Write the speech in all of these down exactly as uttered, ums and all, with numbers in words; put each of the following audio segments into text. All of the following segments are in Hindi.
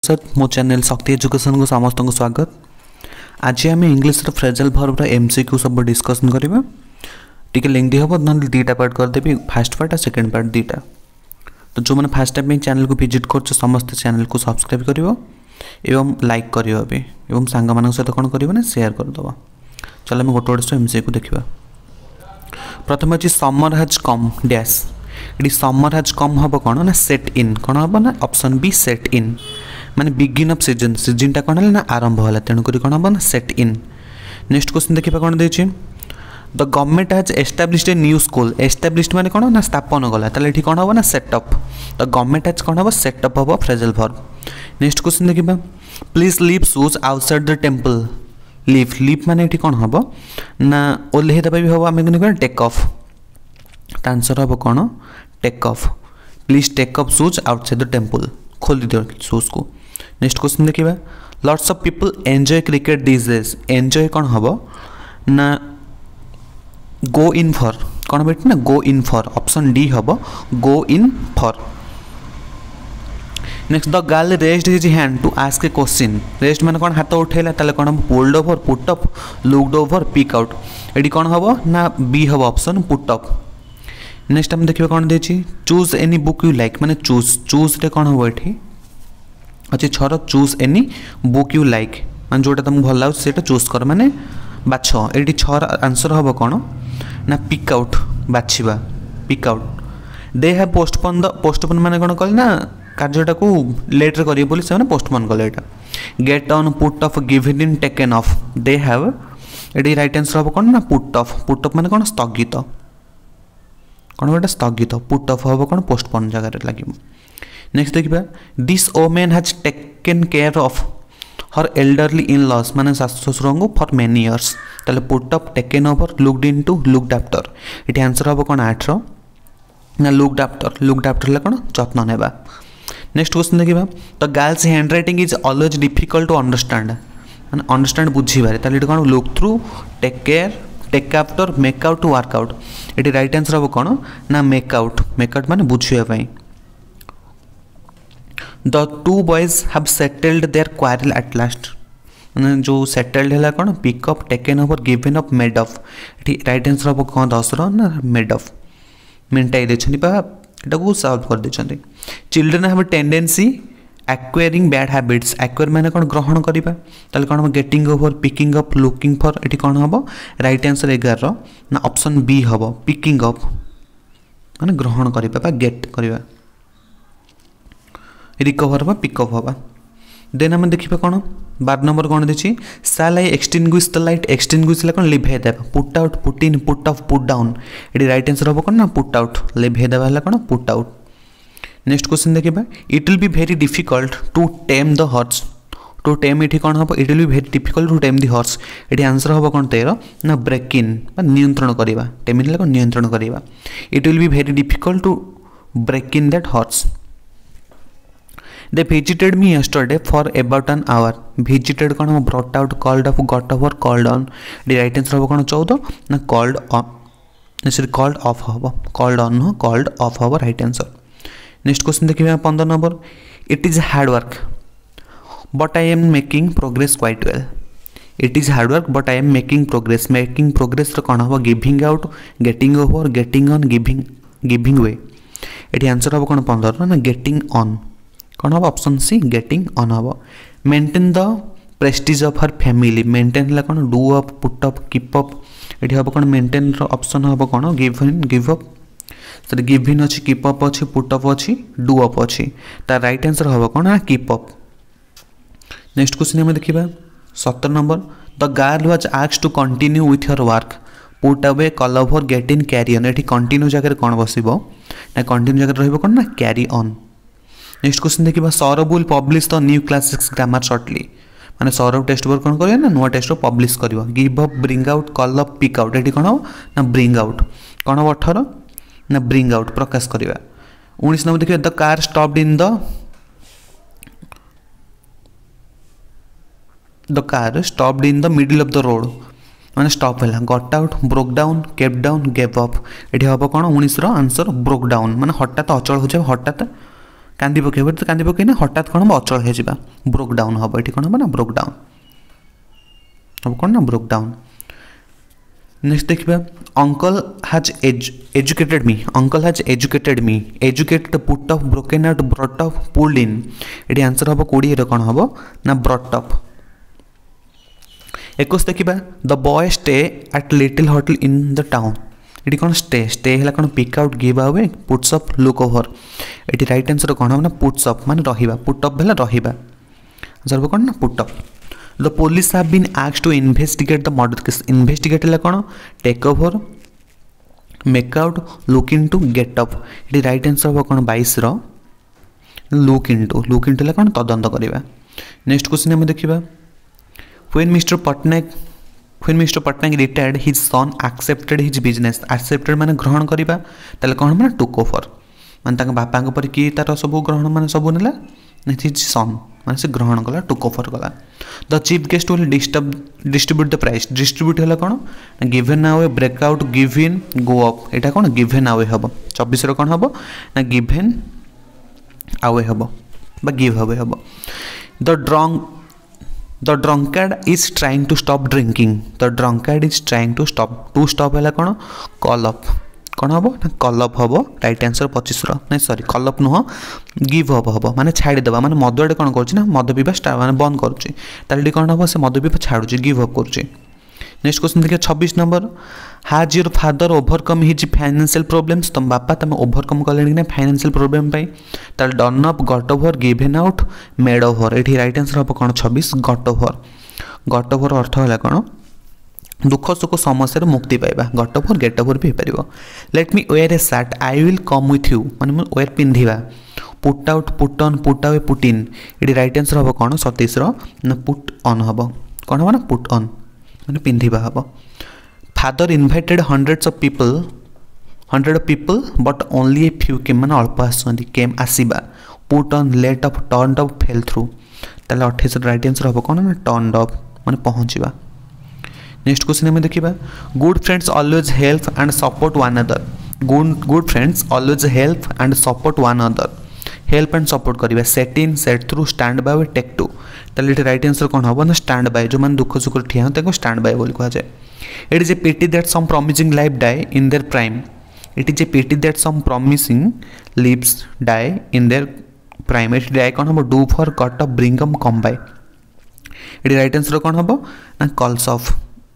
नमस्कार मो चैनल शक्ति एजुकेशन को समस्त को स्वागत। आज आम इंग्लिश फ्रेजल वर्ब एमसीक्यू सब डिस्कसन करवा। टी लेंथी हम ना दुटा पार्ट करदेवी, फास्ट पार्ट और सेकेंड पार्ट दुटा। तो जो मैंने फास्ट टाइम चैनल को विजिट कर समस्त चैनल को सब्सक्राइब कर एवं लाइक करियो भी एवं सांग मान सहित कौन कर शेयर करदे। चलो आम गोटे गोटे एमसीक्यू देखा। प्रथम अच्छी समर हैज कम डैश। ये समर हैज कम हम कौन ना सेट इन कौन हम ना ऑप्शन बी सेट इन माने बिगिन ऑफ सीजन सीजनटा कौन है ना आरंभ है तेणुक कौन हम ना सेट इन। नेक्स्ट क्वेश्चन देखा कौन देछि the government has established a new school. Established माने कौन ना स्थापन गला ताले एठी कौन हम ना सेटअप। द गवर्नमेंट हैज कौन हम सेटअप हम फ्रेजल वर्ब। नेक्स्ट क्वेश्चन देखा please leave shoes outside the temple. Leave leave माने एठी कौन हम ना ओल्हे दबा भी हम आम टेक ऑफ। आंसर हम कौन take off. Please take off shoes outside the temple खोल दियो शूज को। नेक्स्ट क्वेश्चन देखा lots of people enjoy cricket this days. Enjoy कौन हम ना गो इन फॉर कौन बेटे ना go in for option D हम go in for. Next the girl raised his hand to ask a question. Raised माने कौन हाथ उठेला ताले कौन हम pulled over put up looked over pick out. एडी कौन हम ना बी हम ऑप्शन पुट अप। नेक्स्ट हम देखिए कौन देछि choose any book you like माने चूज चूज रे कौन हम एठी अच्छे छर choose any book you like माने जोटा तुमको भल लागे सेटा चूज कर माने बाछ। एठी छर आंसर हम कौन ना पिक आउट बाछिबा pick out. They have postpone the postpone माने कौन कल ना कार्यटा को लेट रे करिए बोली से पोस्टपोन कले। एटा get on put off given in taken off. They have एटी राइट आंसर हम कौन ना पुट ऑफ। पुट ऑफ माने कौन स्थगित कौन गोटे स्थगित। पुट ऑफ हम कौन पोस्टपोन जगह लगे। नेक्स्ट देखा this woman has taken care of her elderly in laws माने सासु ससुर को फॉर मेनी इयर्स ताले put off taken over looked into looked after. ये आंसर हम कौन आठ ना लुक्ड आफ्टर। लुक्ड आफ्टर है कौन जत्न नेबा। नेक्स्ट क्वेश्चन देखा the girl's handwriting is always difficult to understand माने अंडरस्टैंड बुझीबारे ताले कौन look through take care take after make out work out. ये राइट आंसर हम कौन ना मेक आउट। मेक आउट माने बुझापी। The two boys have settled their quarrel at last माने जो सेटल्ड है कौन pick up taken over given up made off. ये राइट आंसर हम कौन दस ना मेड ऑफ मेन्टाई देछनी बा एटा को सॉल्व कर देछनी। Children have tendency acquiring bad habits. Acquire माने कौन ग्रहण करिबा ताले कौन हम getting over picking up looking for. एटी कौन हम राइट आंसर ग्यारह ना ऑप्शन बी हम पिकिंग अप माने ग्रहण करिबा बा गेट करिबा। रिकवर बा पिकअप हवा। देन हम देखिबा कौन बार नंबर कौन देछि shall I extinguish the light. Extinguish ला कौन लिभे देबा put out put in put off put down. एटी राइट आंसर हम कौन ना पुट आउट लिभे देबा हला कौन पुट आउट। नेक्स्ट क्वेश्चन देखिबा it will be very difficult to tame the horse. To tame एठी कौन हम it will be very difficult to tame the horse. एठी आंसर हम कौन तेरह ना ब्रेक इन बा नियंत्रण करिबा। टेमिन ला कौन नियंत्रण करिबा। It will be very difficult to break in that horse. They visited me yesterday for about an hour. Visited कौन हम brought out called off got over called on। the right answer हम कौन चौदह ना called on sorry called off हम called on हो called off हम right answer। नेक्स्ट क्वेश्चन देखिए पंद्रह number it is hard work but I am making progress quite well। it is hard work but I am making progress। making progress रे कौन हम giving out getting over getting on giving giving way। ये आंसर हम कौन पंद्रह ना getting on कौन हम ऑप्शन सी गेटिंग ऑन हम। Maintain the prestige of her family. Maintain है कौन do up put up keep up. ये हम कौन मेंटेन ऑप्शन हम कौन give in give up sir give in अच्छी कीप अप अच्छी पुट अप अच्छी डू अप अच्छी तार राइट आंसर हम कौन ना कीप अप। नेक्स्ट क्वेश्चन हम देखा सत्तर number the girl was asked to continue with her work put away call over get in carry on. ये कंटिन्यू जगह कौन बस ना कंटिन्यू जगह रही कौन ना कैरी ऑन। नेक्स्ट क्वेश्चन देखिए Saurabh will publish the new classics grammar shortly माने सौरभ टेक्स्ट बुक कौन करियो ना नुआ टेक्स्ट बुक पब्लिश करियो। Give up bring out call up pick out. एटी कौन हो ना ब्रिंग आउट कौन हो अठारह ना ब्रिंग आउट प्रकाश करिवा। उन्नीस नंबर देखिए the car stopped in the the car stopped in the middle of the road माने स्टॉप है got out broke down kept down gave up. ये हम कौन उन्नीस आंसर ब्रोक डाउन माने हठात अचल हो जाए हठात कांदी पकेब तो कांदी पकईना हठात कौन हम अचल हो ब्रोक डाउन हम ये कौन हम ना ब्रोक डाउन हम कौन ना ब्रोक डाउन। नेक्स्ट देखिए uncle has educated me uncle has educated me educated put off broken out brought off pulled in ये आंसर हम कोड़े कौन हम ना ब्रॉट ऑफ। एक देखिए the boy stay at little hotel in the town ये कौन स्टे स्टे है कौन pick out give away puts up look over ये राइट आंसर कौन हम ना पुट्स अप मान रहा पुट अप है रहा आंसर कौन ना put up. The police have been asked to investigate the murder case investigate है कौन take over make out look into get up ये राइट आंसर हम कौन बाईस look into look into कौन तदंत करवा। नेक्स्ट क्वेश्चन आम देखा when mister Pattanaik when mister Pattanaik retired his son accepted his business accepted माने ग्रहण करवा ताले कौन माने टुक ओवर माने बापा पर किए तार सब ग्रहण माने सब नेला हिज सन माने से ग्रहण कला टुक ओवर कला। The chief guest will disturb distribute the price distribute है कौन given away break out give in go up यहाँ कौन गिवेन अवे हम चौबीस कौन हम ना गिवेन अवे हम बा गिव अवे हम। The drunk the drunkard is trying to stop drinking the drunkard is trying to stop to stop है कौन कॉल अप कौन हम ना कॉल अप हम राइट आंसर पच्चीस नहीं सॉरी कॉल अप नुह गिव अप हम माने छाड़ीदेवा माने मद आड़े कौन कर मद पीवा स्टार्ट माने बंद करुँचे कौन हम से मद पीवा छाड़ुचे गिव अप करुँचे। नेक्स्ट क्वेश्चन देखिए छब्बीस number has your father overcome his financial problems तुम बापा तुम ओवरकम कले कि फाइनेंशियल प्रोब्लेम ताल done up got over given out made over ये राइट आंसर हम कौन छब्बीस गट ओवर गट ओवर अर्थ है कौन दुख सुख समस्या मुक्ति पाइबा गट ओवर गेट ओवर भी हो पार। Let me wear a shirt I will come with you माने वेयर पिंधिबा put out put on put away put in ये राइट आंसर हम कौन सतीश ना पुट ऑन हम कौन हम ना पुट ऑन माने पिंधिबा हम। Father invited hundreds of people hundred of people but only a few came मैंने अल्प आसुँच केम आसवा put on let off turn off fell through ताले अट्ठाईस राइट आंसर हम कौन ना टर्न अफ माने पहुँचवा। नेक्स्ट क्वेश्चन में देखिए good friends always help and support one other good good friends always help and support one other help and support करिबा set in set through stand by take to ताले ये राइट आंसर कौन हम ना स्टैंड बाय जो मैंने दुख सुख ठिया हो स्टैंड बाय बोली कह जाए। It is a pity that some promising life die in their prime it is a pity that some promising lives die in their prime it die कौन हम do for cut off bring um come by ये राइट आंसर कौन हम ना कॉल्स ऑफ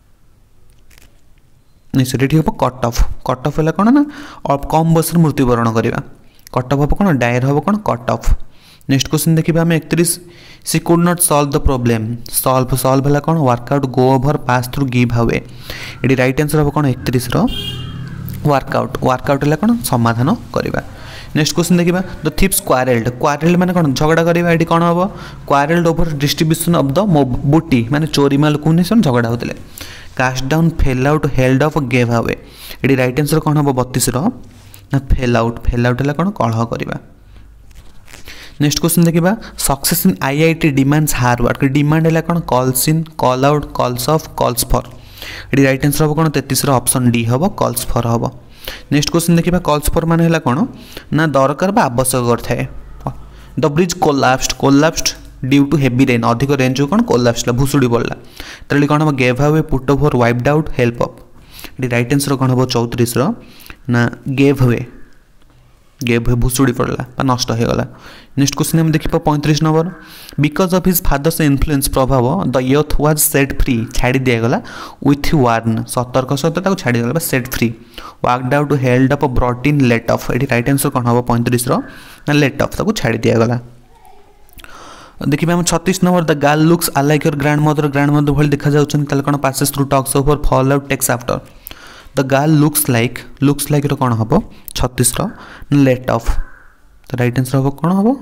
नहीं सर ये हम कट ऑफ कट ऑफ है कौन ना और कम बयस मृत्युवरण करवा कट ऑफ हम कौन डायर हम कौन कट ऑफ। नेक्स्ट क्वेश्चन देखिए आम एकतीस she could not solve the problem solve solve है कौन work out go over pass through give away ये राइट आंसर हम कौन एकतीस वर्कआउट वर्कआउट है कौन समाधान करवा। नेक्स्ट क्वेश्चन देखिए द थिप्स क्वारेल्ड क्वारेल्ड माने कौन झगड़ा करवा ये कौन हम quarrelled over distribution of the booty माने चोरी माल को नहीं झगड़ा होते cast down fell out held up gave away ये राइट आंसर कौन हम बत्तीस ना फेल आउट फेल आउट है कौन कलह करवा। नेक्स्ट क्वेश्चन देखिए success in IIT demands hard work demand है कौन calls in call out calls off calls for ये राइट आंसर हम कौन तैंतीस ऑप्शन डी हम कॉल्स फॉर हम। नेक्स्ट क्वेश्चन देखिए कॉल्स फॉर मान है कौन ना दरकार बा आवश्यक करता the bridge collapsed collapsed due to heavy rain अधिक रेन जो कौन कोलाप्स भुसुड़ी पड़ा ताले कौन हम gave away put over wiped out help up ये राइट आंसर कौन हम चौतीस ना गेव अवे गेव अवे भुसुड़ी पड़ा नष्ट हो गला। नेक्स्ट क्वेश्चन हम देखिए पैंतीस number because of his father's influence प्रभाव the youth was set free छाड़ी दिगला विथ वार्न सतर्क सहित छाड़ी दिगला set free worked out held up brought in let off ये राइट आंसर कौन हम पैंतीस ना लेट ऑफ ताको छाड़ी दिगला। देखिए हम छत्तीस number the girl looks alike your grandmother grandmother भली देखा जाऊँ कौन passes through talks over fall out takes after the girl looks like looks like कौन हम छत्तीस लेट ऑफ तो राइट आंसर हम कौन हम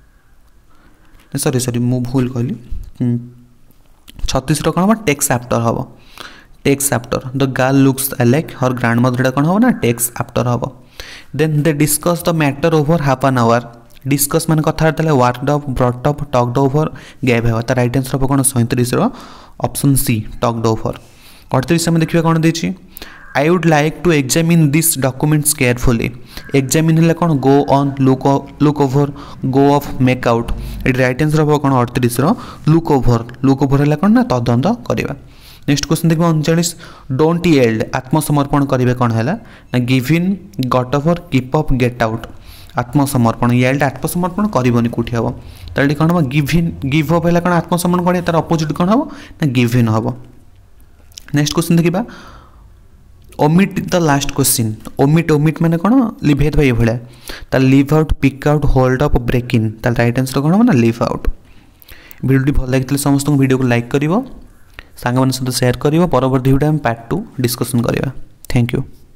सॉरी सॉरी मु भूल कहली छत्तीस कौन हम टेक्स आफ्टर हम takes after the girl looks like her grandmother कौन हम ना टेक्स आफ्टर हम। Then they discuss the matter over half an hour discuss मान कथबार्ता worked off brought off talked over gave है राइट आंसर हम कौन सैंतीस ऑप्शन सी टॉक्ड ओवर। अड़तीस में देखिए कौन देखिए I would like to examine this documents carefully examine है कौन go on look look over go off make out ये राइट आंसर हम कौन अड़तीस लुक ओवर लुक ओवर है कौन ना तदंत करवा। नेक्स्ट क्वेश्चन देखिए उनचास डोंट येल्ड आत्मसमर्पण करेंगे कौन है ना give in get over keep up get out आत्मसमर्पण येल्ड आत्मसमर्पण करनी कौटी हम तो कौन हम गिव इन गिव अप है कौन आत्मसमर्पण करें तार अपोजिट कौन हम ना गिव इन हम। नेक्स्ट क्वेश्चन देखा omit the last question omit omit मैंने कौन लिभ ये भाया तार leave out pick out hold up break in तार राइट आंसर कौन हम ना लिव आउट। वीडियो भल लगी समस्त वीडियो को लाइक कर सांग सहित सेयार कर परवर्ती वीडियो पार्ट टू डिस्कसन करवा। Thank you.